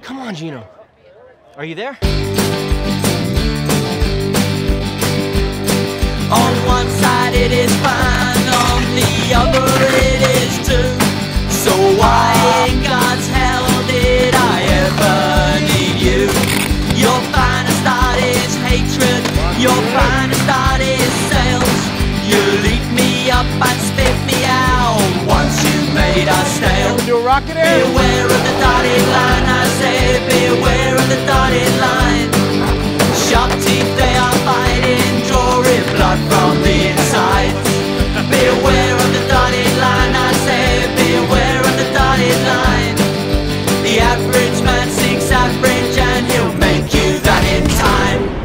Come on, Gino. Are you there? On one side it is fine, on the other it is too. So why in God's hell did I ever need you? Your finest art is hatred, your finest art is sales. You lead me up and spit me out once you made us stale. Do a rocket air? Beware of the dotted line, I say, beware of the dotted line. Sharp teeth, they are fighting, drawing blood from the inside. Beware of the dotted line, I say, beware of the dotted line. The average man seeks average and he'll make you that in time.